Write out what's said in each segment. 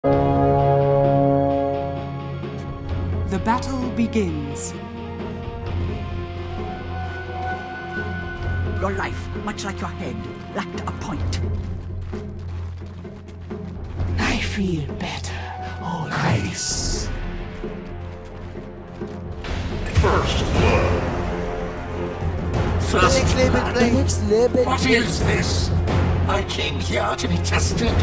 The battle begins. Your life, much like your head, lacked a point. I feel better always. First blood. First blood. What is this? I came here to be tested.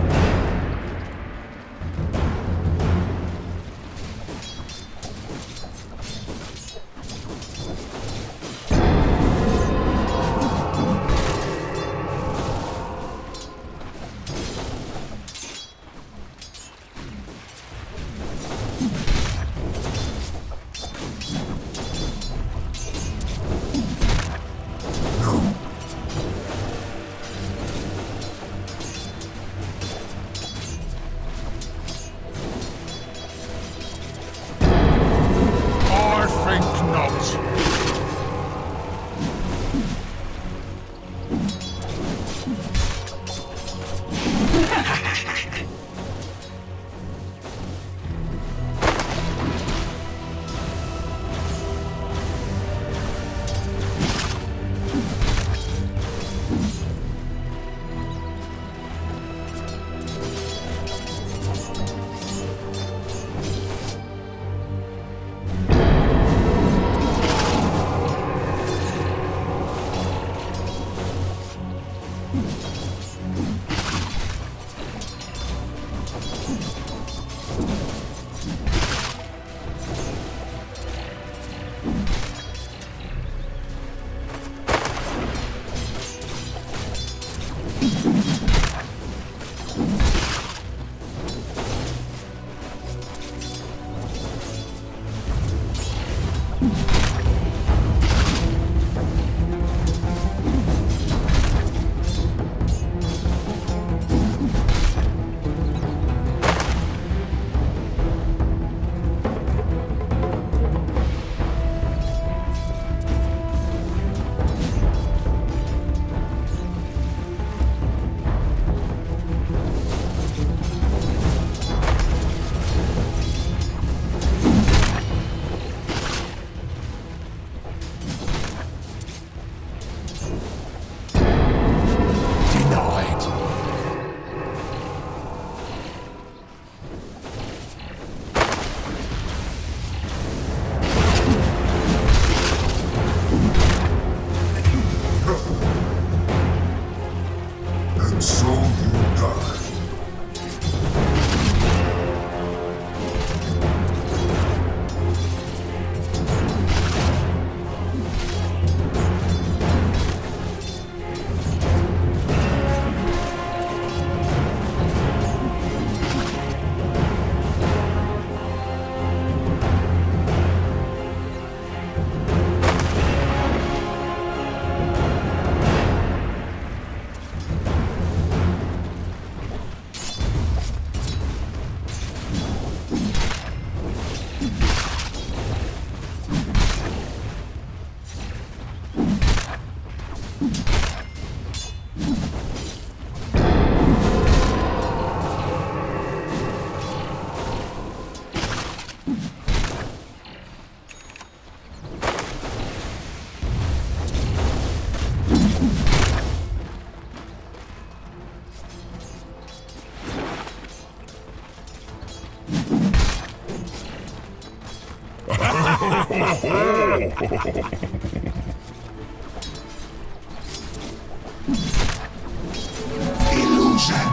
Illusion.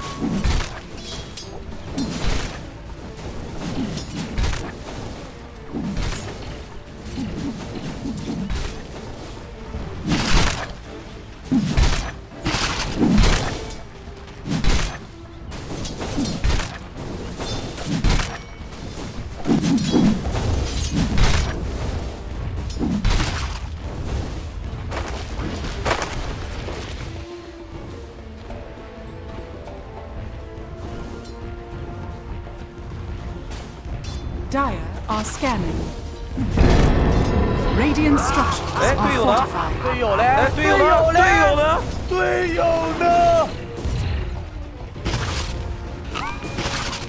Dire are scanning. Radiant structures 哎，队 are 友呢？ fortified. 队友嘞？哎，队友呢？队友呢？队友呢？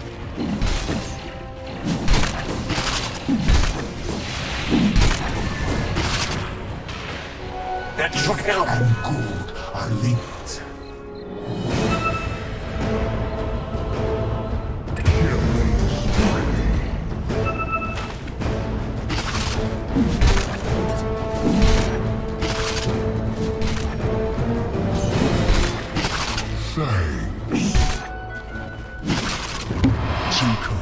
of hell and gold are linked. Thanks. Chico.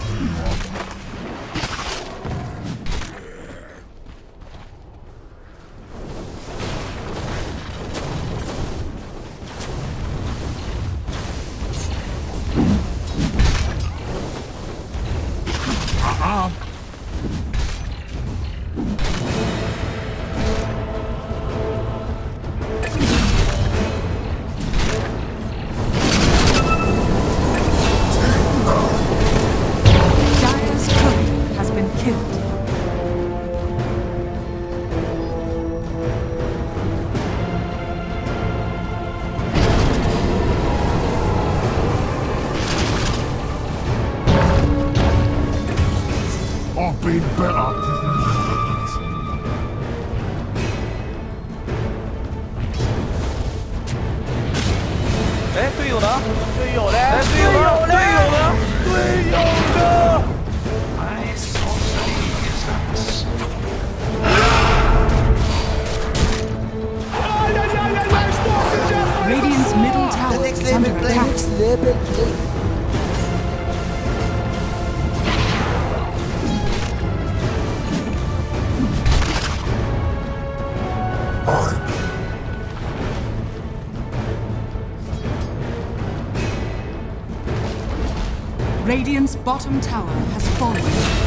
I've been better. Eh, 队友呢？队友嘞？哎，队友呢？队友呢？队友呢 My sorcery is unstoppable. Radiant's middle tower is under attack. Radiant's bottom tower has fallen.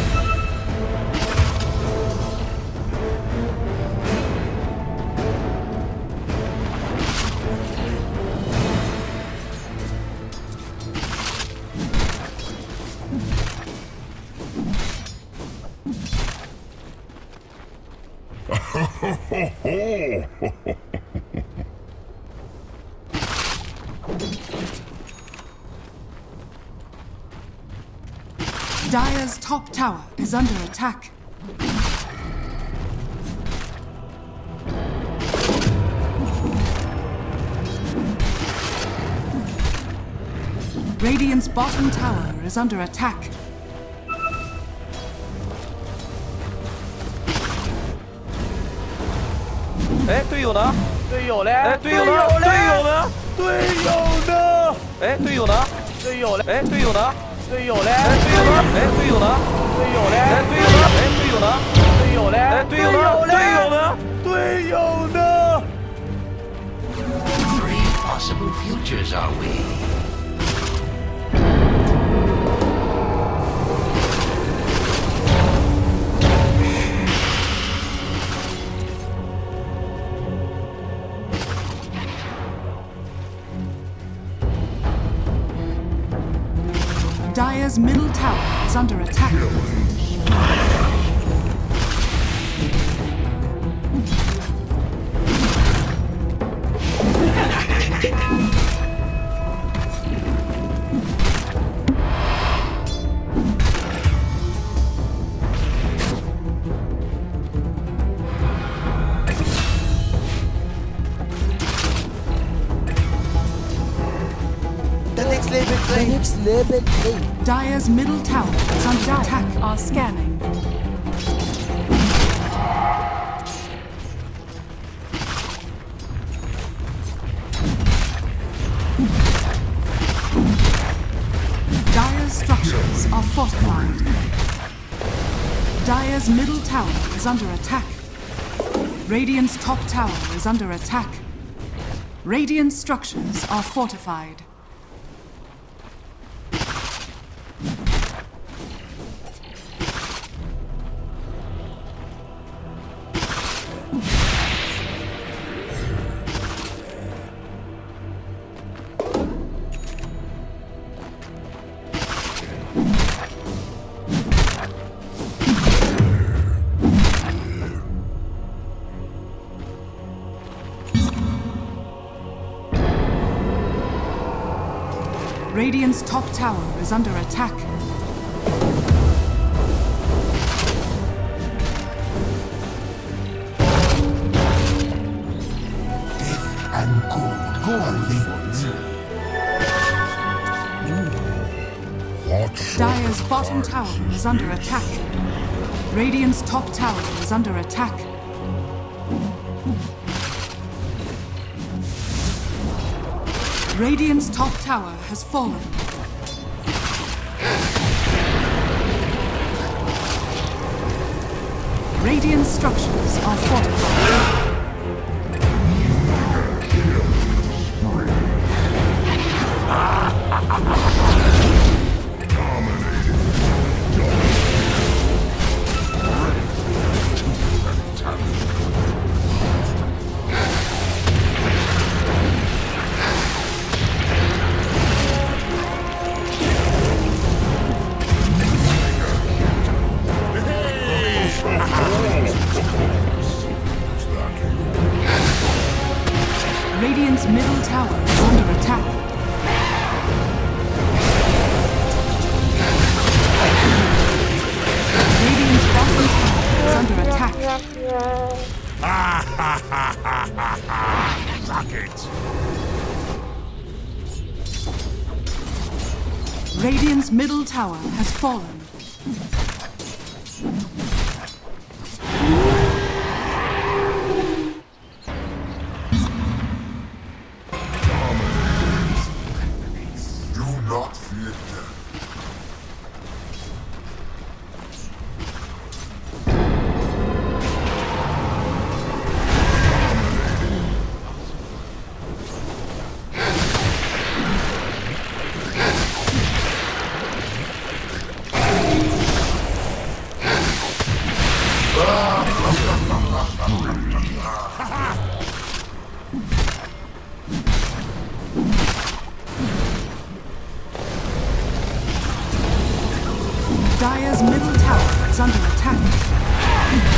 Dire's top tower is under attack. Radiant's bottom tower is under attack. Eh, 队友呢？队友嘞？哎，队友呢？队友呢？队友呢？哎，队友呢？队友嘞？哎，队友呢？队友嘞？哎，队友呢？哎，队友呢？队友嘞？哎，队友呢？哎，队友呢？队友嘞？哎，队友呢？队友呢？队友呢 Three possible futures are we? Dire's middle tower is under attack. Dire's middle tower is under attack. Are scanning. Dire's structures are fortified. Dire's middle tower is under attack. Radiant's top tower is under attack. Radiant structures are fortified. Radiant's top tower is under attack. and good are linked. What Dire's bottom tower is under attack. Radiant's top tower is under attack. Radiant's top tower has fallen. Radiant structures are fortified. Radiant's middle tower is under attack. Radiant's bottom tower is under attack. Suck it! Radiant's middle tower has fallen. Do not fear death. Dire's middle tower is under attack.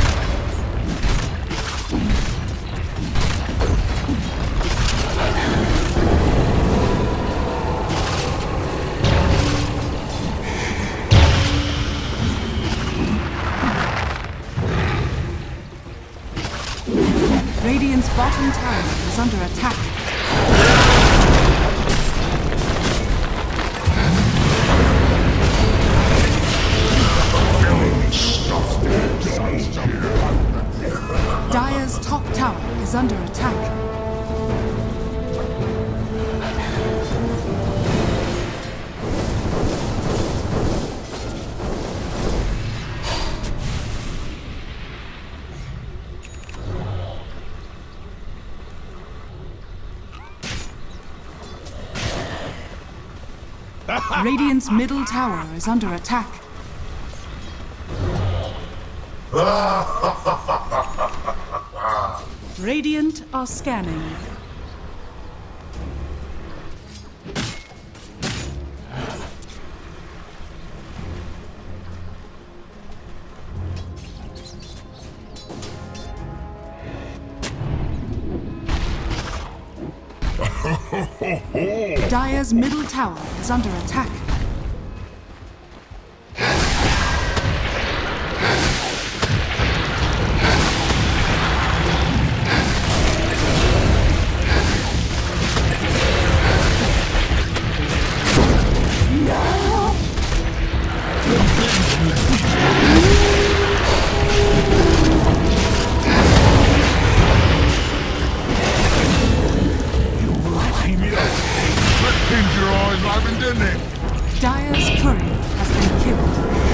Radiant's bottom tower is under attack. Dire's top tower is under attack. Radiant's middle tower is under attack. Radiant are scanning. Dire's middle tower is under attack. Dire's courier has been killed.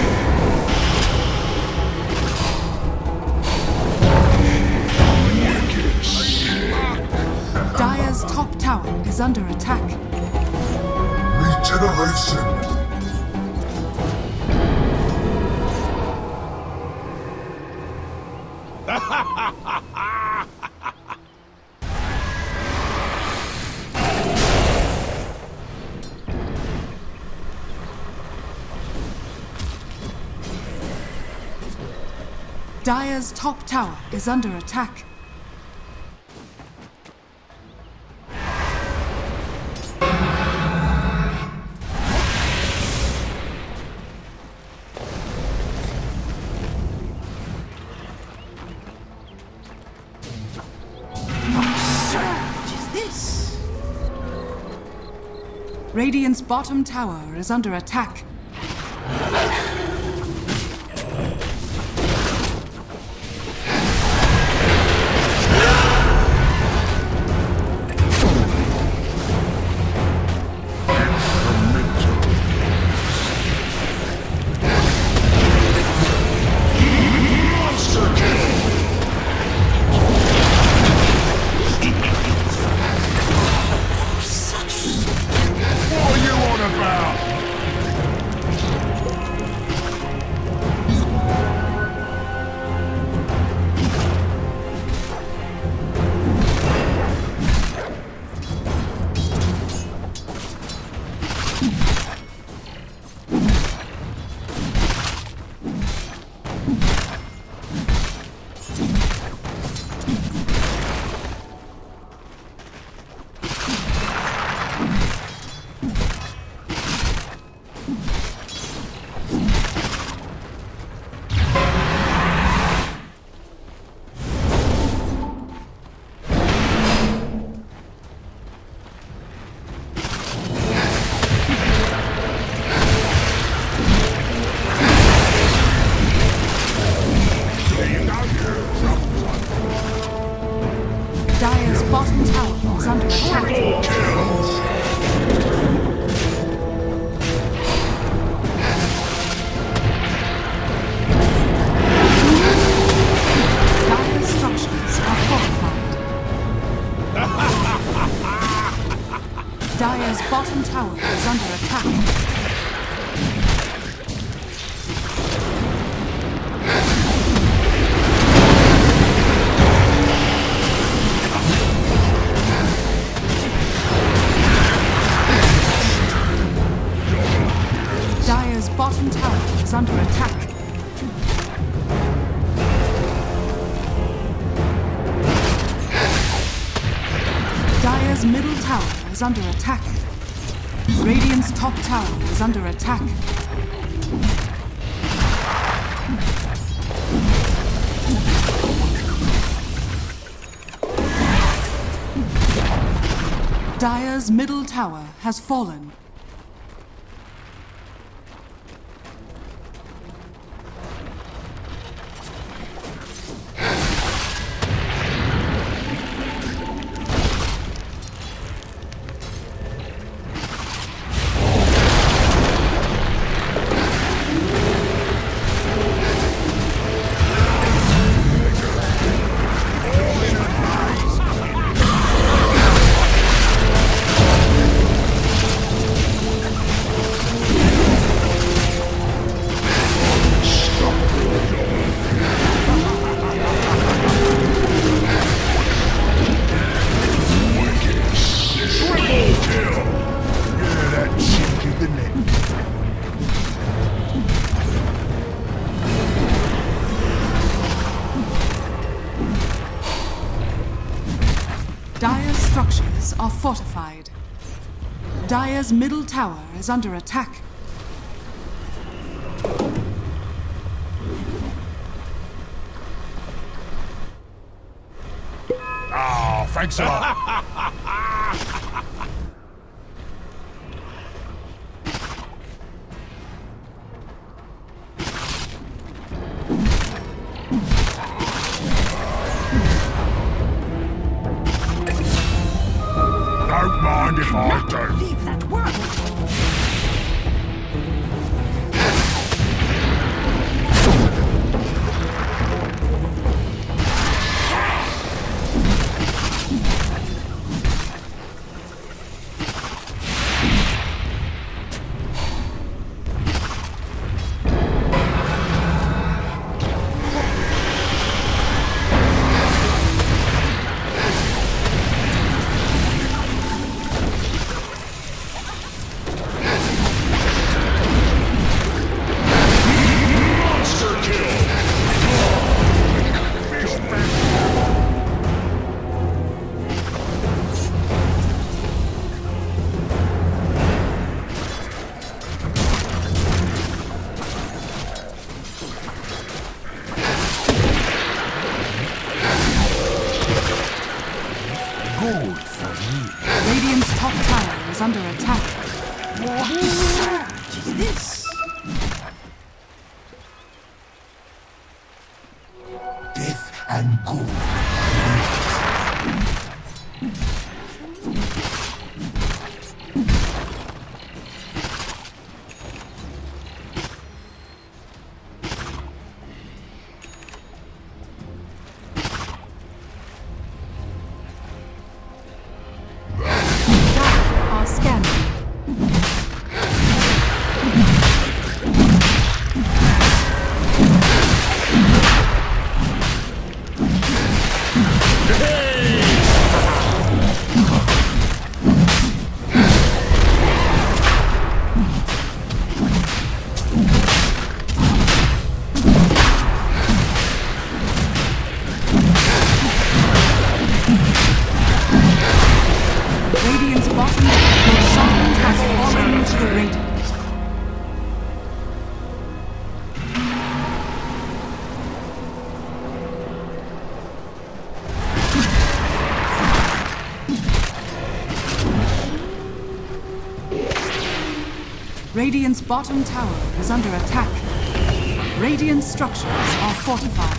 Dire's top tower is under attack. Regeneration! Dire's top tower is under attack. What surge is this? Radiant's bottom tower is under attack. Dire's bottom tower is under attack. Dire's structures are fortified. Dire's bottom tower is under attack. Dire's bottom tower is under attack. Dire's middle tower is under attack. Radiant's top tower is under attack. Dire's middle tower has fallen. Dire's structures are fortified. Dire's middle tower is under attack. Oh, thanks a lot. Don't mind if I do. Leave that world. Radiant's bottom tower is under attack. Radiant structures are fortified.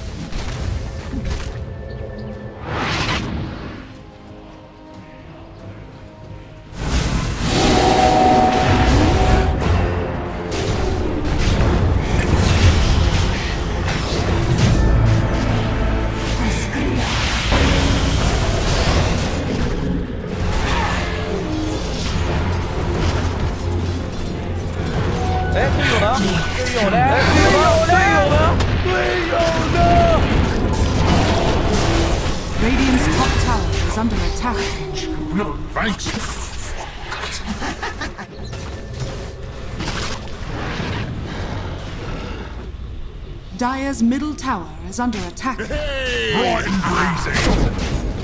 Radiant's top tower is under attack. No, thanks. Dire's middle tower is under attack. Bright and breezy.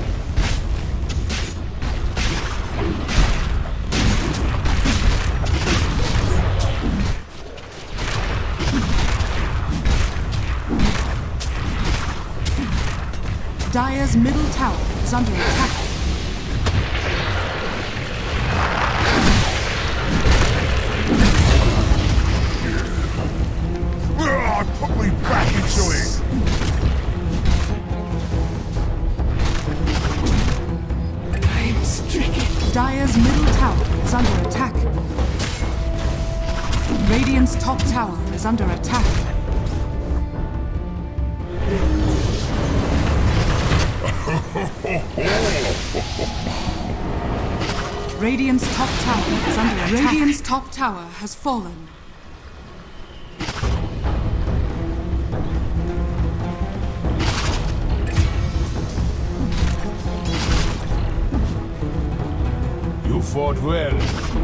Dire's middle tower is under attack. Put me back into it. I'm stricken. Dire's middle tower is under attack. Radiant's top tower is under attack. Radiant's top tower is under attack. Radiant's top tower has fallen. You fought well.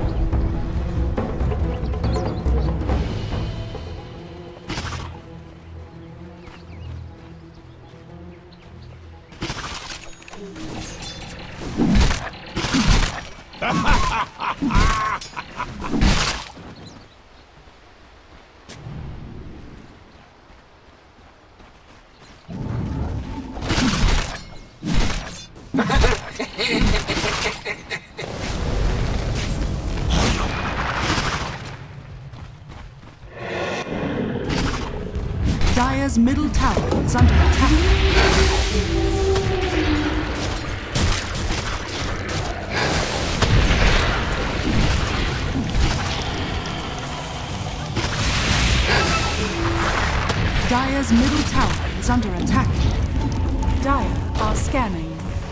Dire's middle tower is under attack. Dire's middle tower is under attack. Dire are scanning.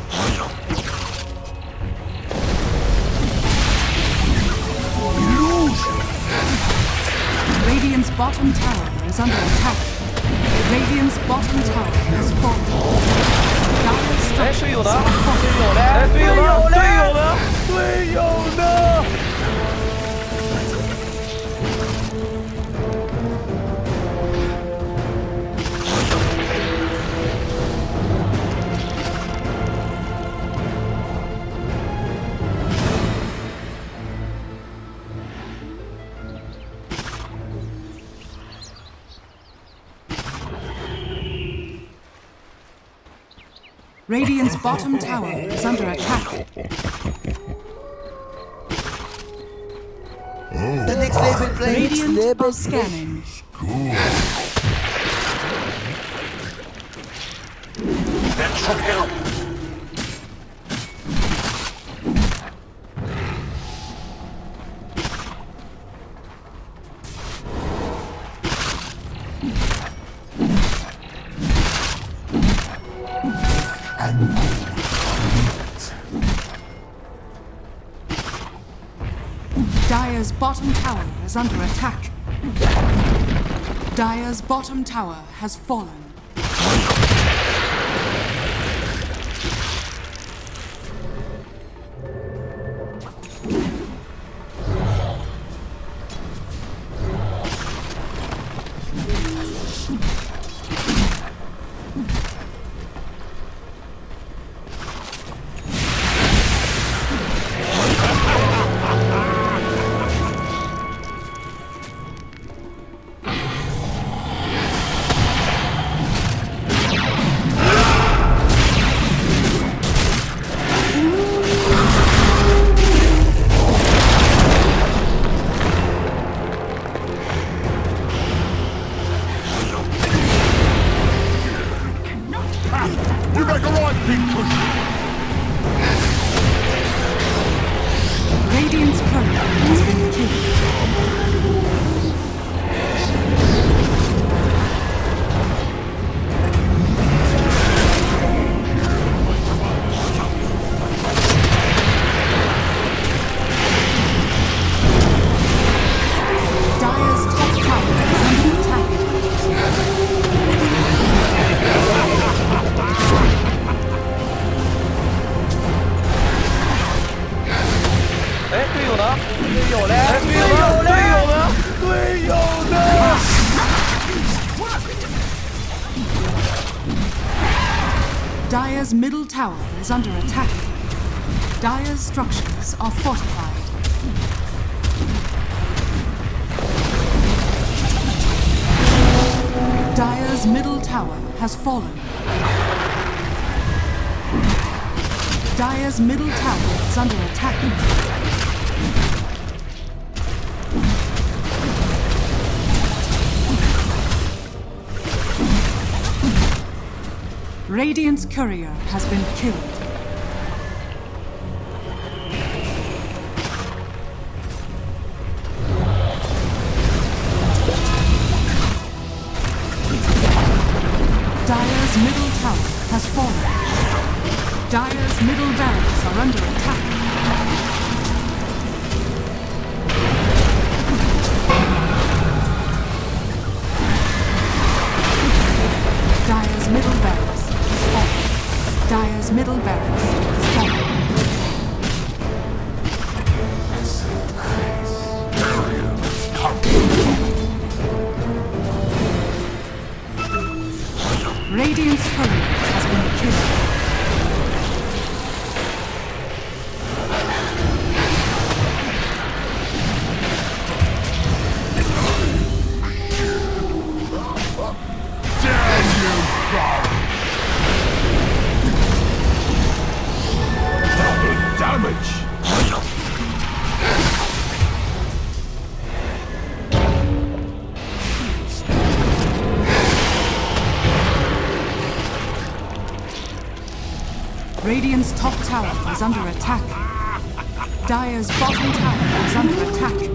Radiant's bottom tower is under attack. Radiant's bottom tower has fallen. Dire's structures are fortified. 队友呢？队友呢？队友呢？ Radiant's bottom tower is under attack. The next level plays Radiant are scanning. That should help. Dire's bottom tower is under attack. Dire's bottom tower has fallen. Radiant's courier has been killed. Dire's top tower is under attack. Dire's middle tower is under attack. Dire's structures are fortified. Dire's middle tower has fallen. Dire's middle tower is under attack. Radiant's courier has been killed. Dire's middle tower has fallen. Dire's middle barracks are under attack. Dire's middle barracks is fallen. Dire's middle barracks is fallen. Radiant's courier has been killed. Radiant's top tower is under attack. Dire's bottom tower is under attack.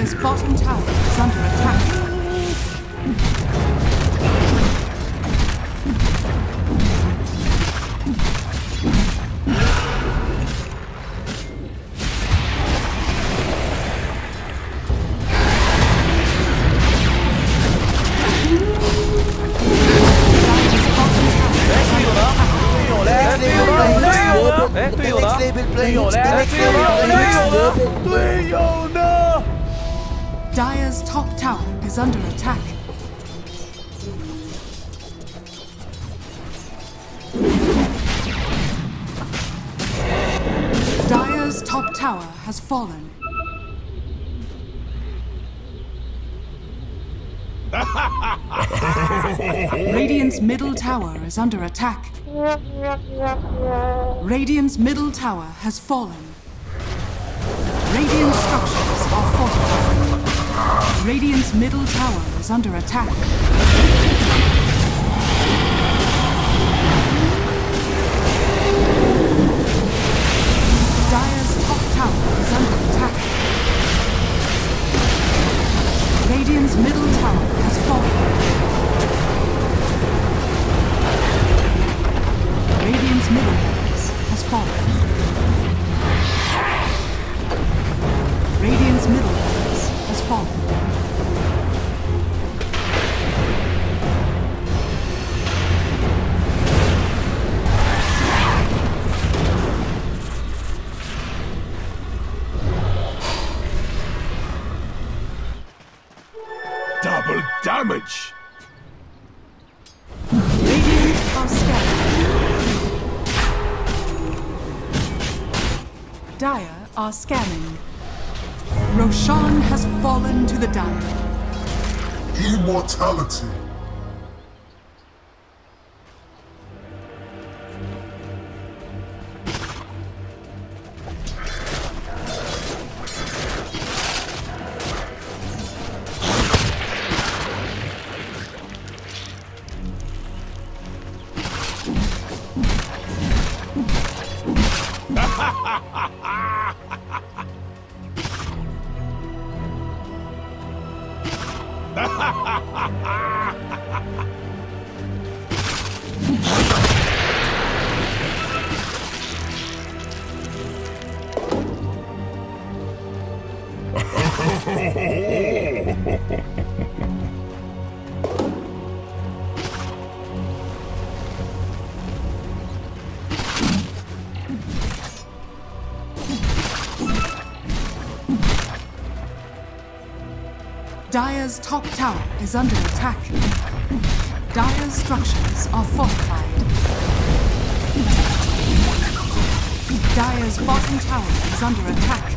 Dire's bottom tower is under attack. Dire's top tower is under attack. Dire's top tower has fallen. Radiant's middle tower is under attack. Radiant's middle tower has fallen. Radiant structures are fortified. Radiant's middle tower is under attack. Dire's top tower is under attack. Radiant's middle tower has fallen. Radiant's middle base has fallen. Radiant's middle base has fallen. Double damage! Radiant are scanning. Dire are scanning. Roshan has fallen to the Dire. Immortality! Dire's top tower is under attack. Dire's structures are fortified. Dire's bottom tower is under attack.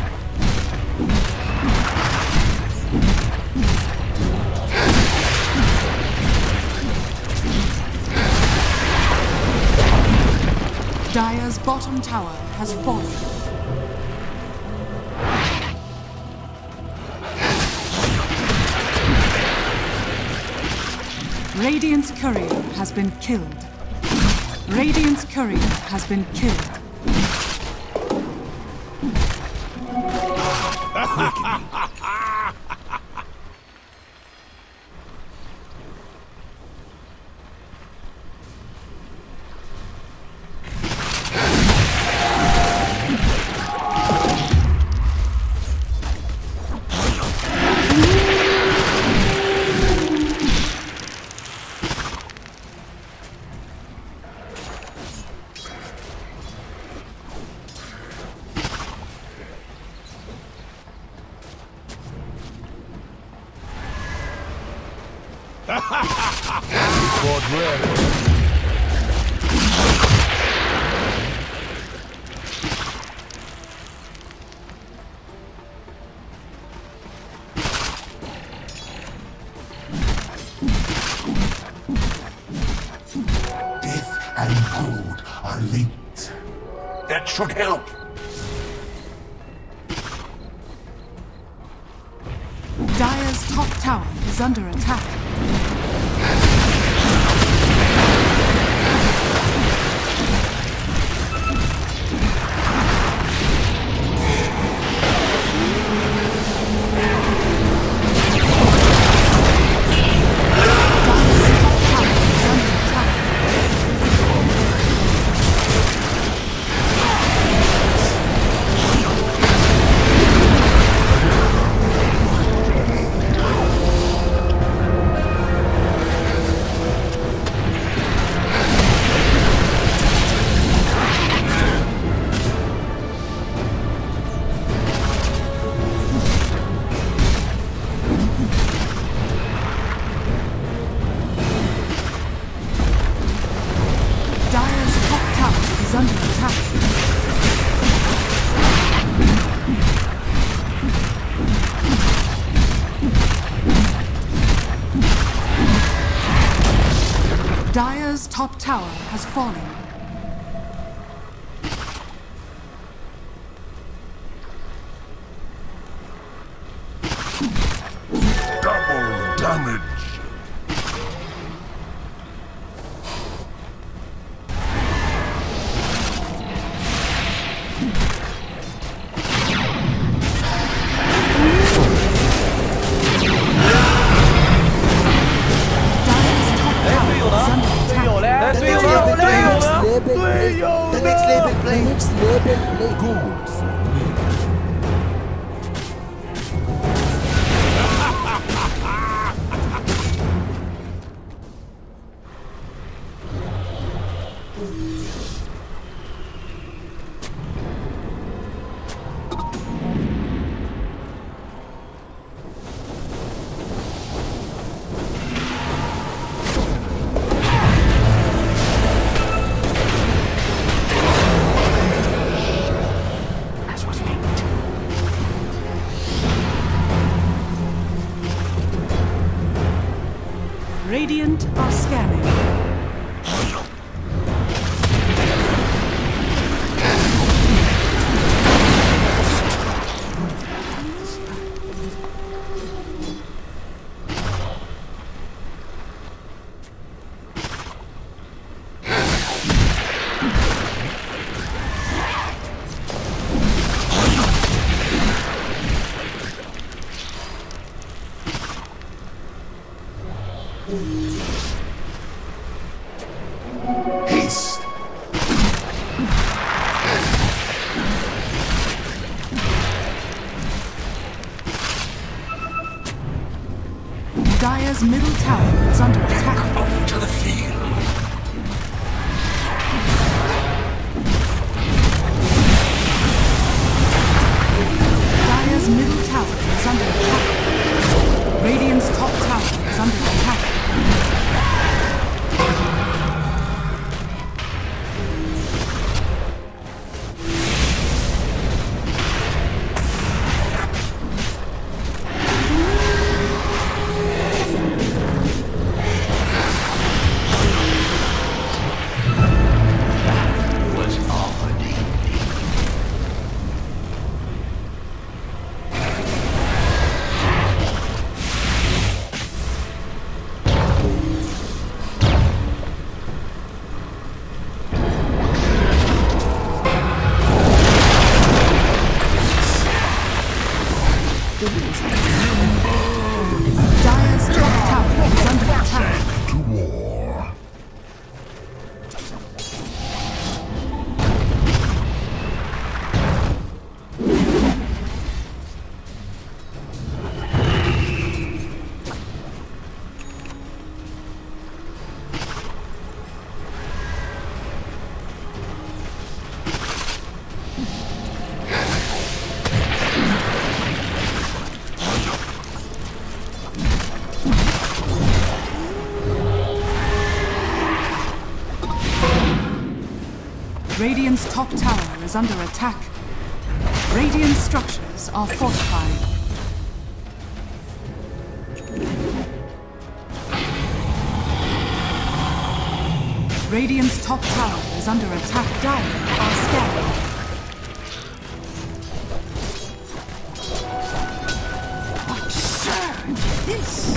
Dire's bottom tower has fallen. Radiant's courier has been killed. Radiant's courier has been killed. Death and gold are linked. That should help. Dire's top tower is under attack. Dire's top tower has fallen. Double damage. The next label play. Good for me. Radiant are scanning. Haste. Dire's middle tower is under attack. Up to the field. Dire's middle tower is under attack. Radiant's top tower is under attack. Dire's top tower is under attack. To war. Radiant's top tower is under attack. Radiant structures are fortified. Radiant's top tower is under attack. Dire are scanning. Absurd! This!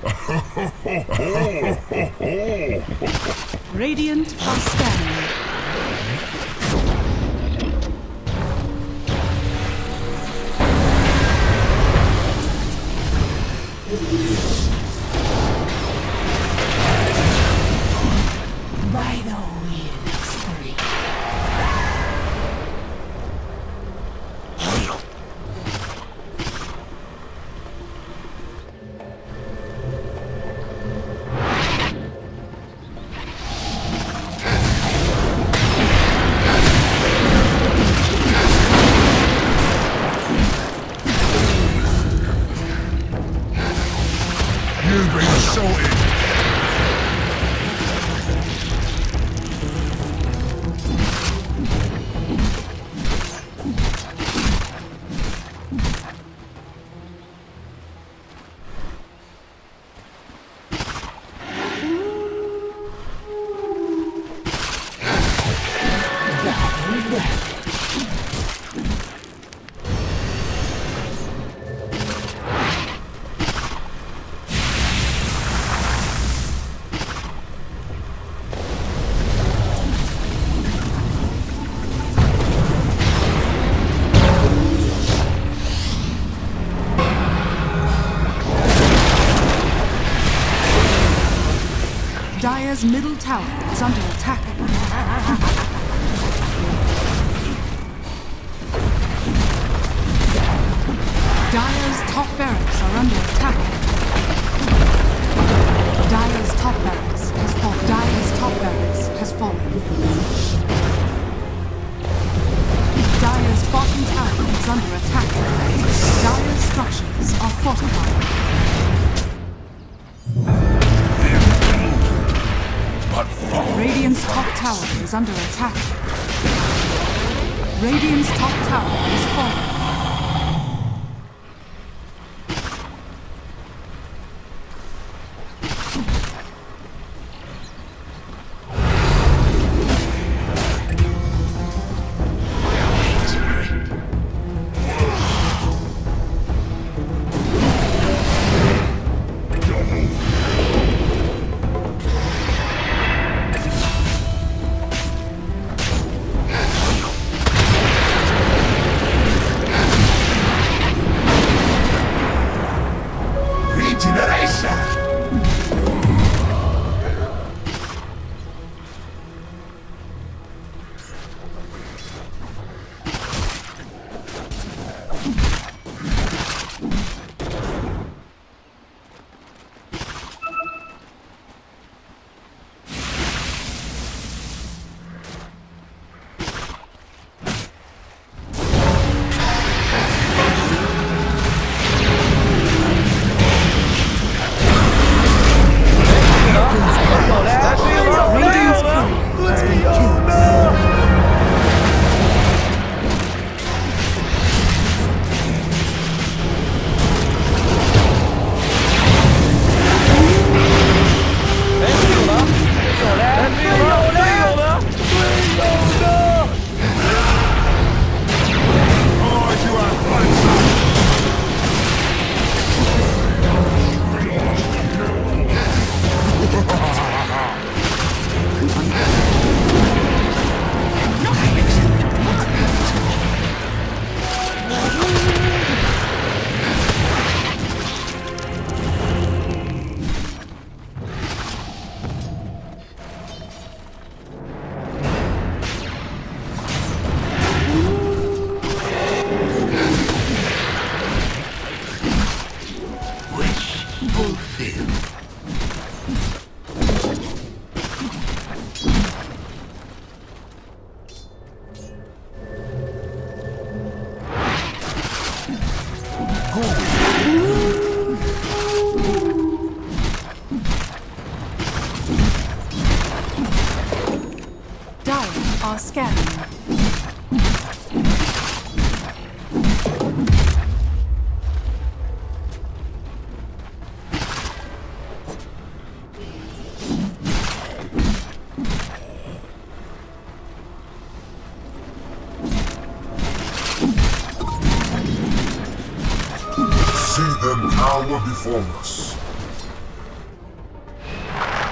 Radiant are scanning. By the wheel of spring. You've been sorted. Dire's middle tower is under attack. Dire's top barracks are under attack. Dire's top barracks has fallen. Dire's top barracks has fallen. Dire's bottom tower is under attack. Dire's structures are fortified. Radiant's top tower is under attack. Radiant's top tower is falling. Are scanning. See them cower before us.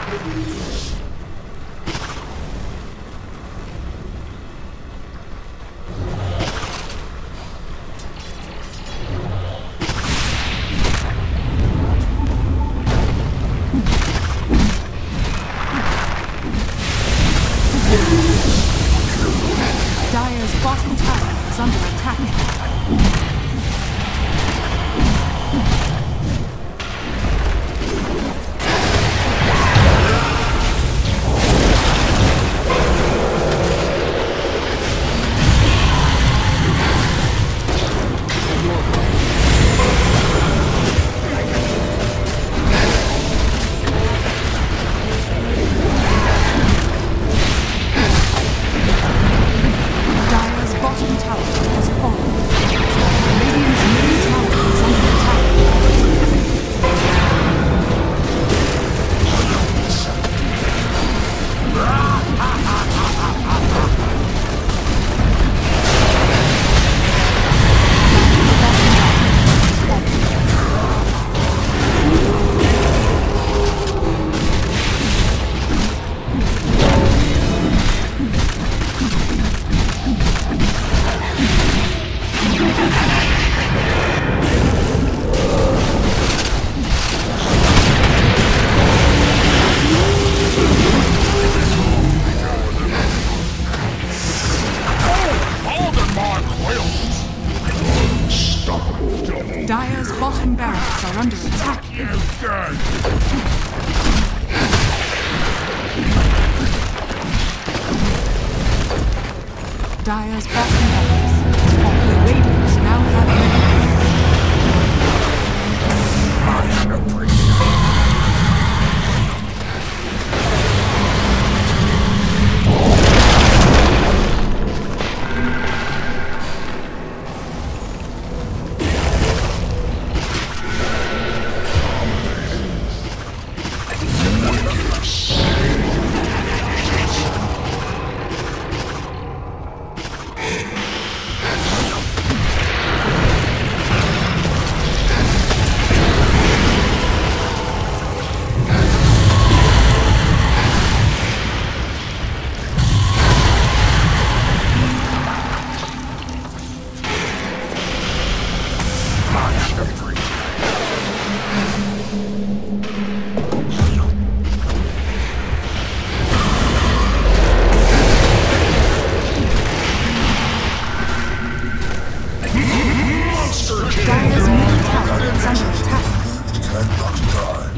Dire's bottom tower is under attack. Dire's bottom tower has fallen. Radiant's middle tower is under attack. Dire's bottom barracks are under attack. Dire's bottom barracks has fallen. The Radiant now have Dire's middle tower is under attack. Cannot die.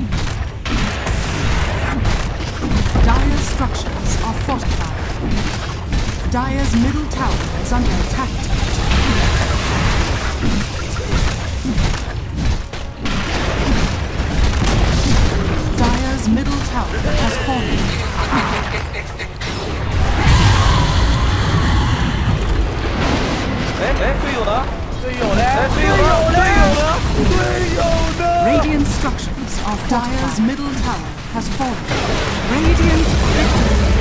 Dire's structures are fortified. Dire's middle tower is under attack. Dire's middle tower has fallen. Radiant structures are Dire's middle tower has fallen. Radiant victory.